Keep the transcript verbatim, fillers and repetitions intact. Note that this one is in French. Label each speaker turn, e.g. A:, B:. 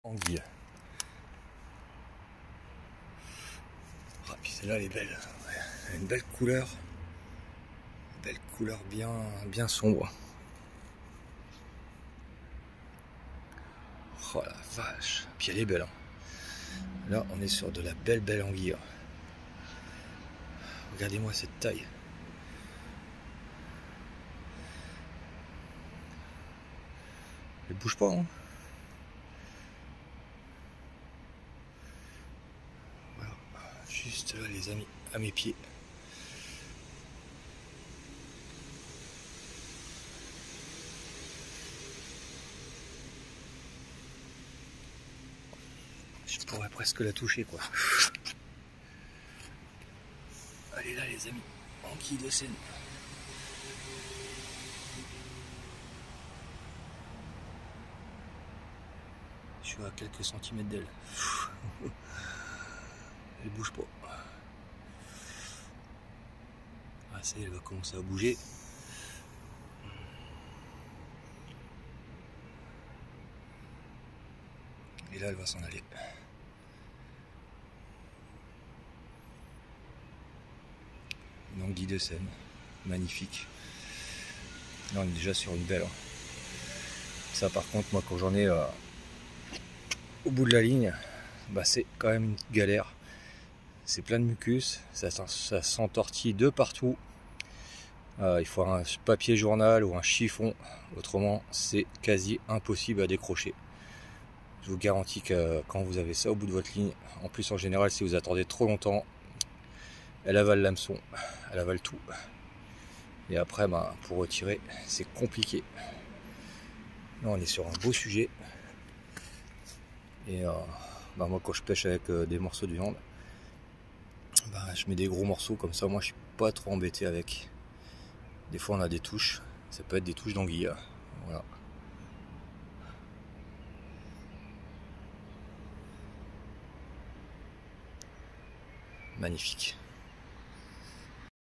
A: Anguille. Ah, puis celle-là elle est belle. Ouais, elle a une belle couleur. Une belle couleur bien, bien sombre. Oh la vache. Puis elle est belle. Hein. Là on est sur de la belle belle anguille. Regardez-moi cette taille. Elle bouge pas. Hein. Voilà. Juste là les amis, à mes pieds. Je pourrais presque la toucher quoi. Allez là les amis, anguille de Seine. Je suis à quelques centimètres d'elle. Elle bouge pas. Ah ça y est, elle va commencer à bouger. Et là elle va s'en aller. Une anguille de Seine, magnifique. Là on est déjà sur une belle. Hein. Ça par contre moi quand j'en ai euh, au bout de la ligne, bah, c'est quand même une galère. C'est plein de mucus, ça, ça s'entortille de partout. Euh, il faut un papier journal ou un chiffon, autrement c'est quasi impossible à décrocher. Je vous garantis que quand vous avez ça au bout de votre ligne, en plus en général si vous attendez trop longtemps, elle avale l'hameçon, elle avale tout. Et après bah, pour retirer c'est compliqué. Là on est sur un beau sujet. Et euh, bah, moi quand je pêche avec euh, des morceaux de viande, bah, je mets des gros morceaux comme ça, moi je suis pas trop embêté avec. Des fois on a des touches, ça peut être des touches d'anguille. Voilà. Magnifique.